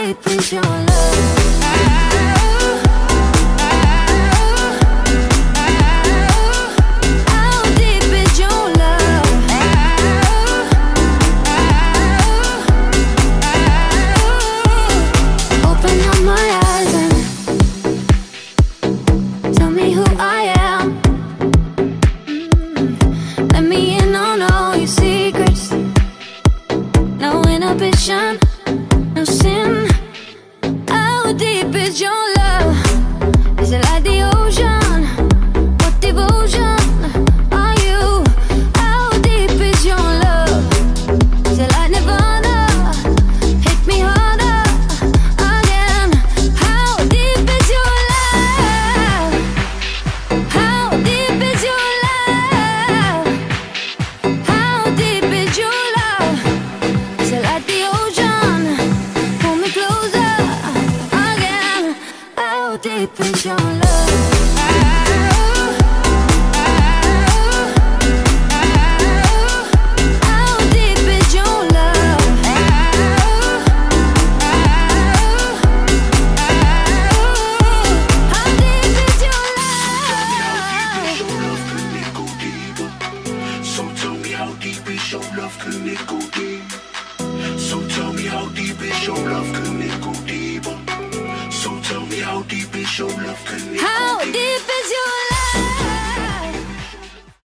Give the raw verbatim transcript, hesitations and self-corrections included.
deep is your love? No sin. How deep is your love? Is it like the ocean? What devotion are you? How deep is your love? Is it like Nirvana? Hit me harder again. How deep is your love? How deep is your love? How deep is your love? Is it like the ocean? Pull me closer again. How deep is your love? How deep is your love? How deep is your love? So tell me how deep is your love, can it go deep? So tell me how deep is your love, can it go deeper? So tell me how deep is your love, can it go deeper? How deep is